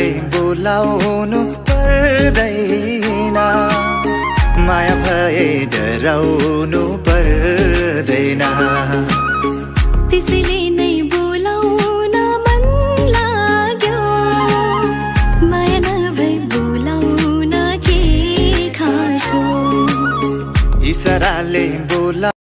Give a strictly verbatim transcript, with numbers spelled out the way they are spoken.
इसाराले बोलाउनु पर्दैन, माया भए डराउनु पर्दैन। त्यसैले नै बोलाउन मन लाग्यो, माया नभए बोलाउन के खासो। इसाराले बोला